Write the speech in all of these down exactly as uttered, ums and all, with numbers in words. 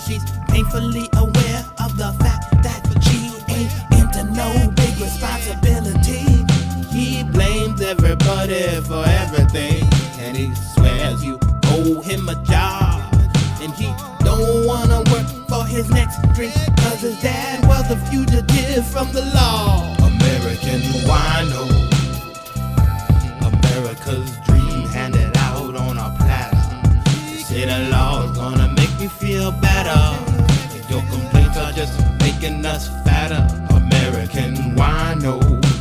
she's painfully aware of the fact that she ain't into no big responsibility. He blames everybody for everything, and he swears you owe him a job, and he don't wanna work for his next drink, cause his dad was a fugitive from the law. American wino, America's dream handed out on a platter. You say the law's gonna make me feel better, and your complaints are just making us fatter. American wino,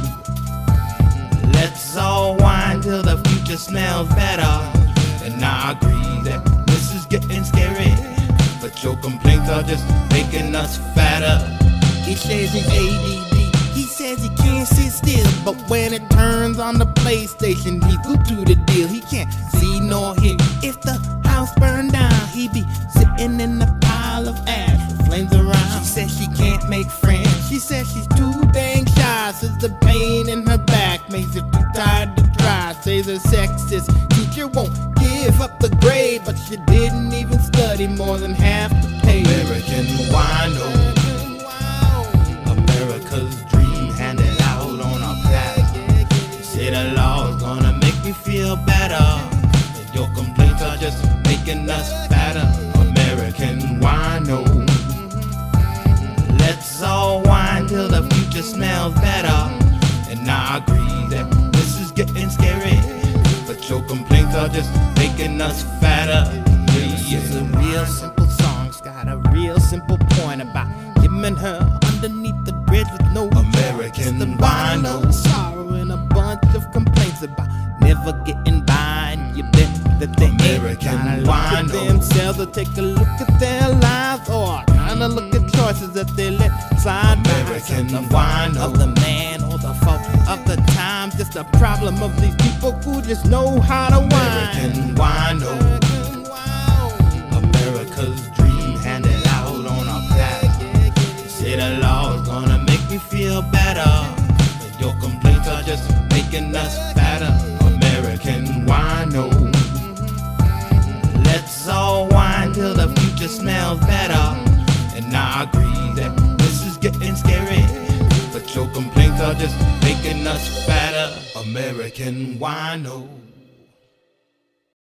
let's all whine till the future smells better. And I agree that this is getting scary, but your complaints are just making us fatter. He says he's A D D, he says he can't sit still, but when it turns on the PlayStation, he's glued to the deal. He can't see nor hear. If the house burned down, he be sitting in the pile of ash with flames around. She says she can't make friends, she says she's too dang shy, says the pain in her back makes her too tired to try. Says her sexist teacher won't give up the grade, but she didn't even study more than half the page. American wino, America's dream handed out on a platter. You say the law's gonna make me feel better, and your complaints are just making us fatter. American wino, let's all whine till the future smells better. And I agree that this is getting scary, but your complaints are just making us fatter. Yeah, it's a real simple song, it's got a real simple point about him her underneath the bridge with no American wino, sorrow and a bunch of complaints about never getting by, and you bet that they American ain't look at themselves or take a look at their lives, or kinda look at choices that they let slide by. American wino, of the man or the fault of the time, just a problem of these people who just know how to whine. American wino, America's dream handed out on a platter. Say the law's gonna make me feel better, and your complaints are just making us fatter. American wino, let's all whine till the future smells better. And I agree that this is getting scary, but your complaints are just making us fatter. American wino.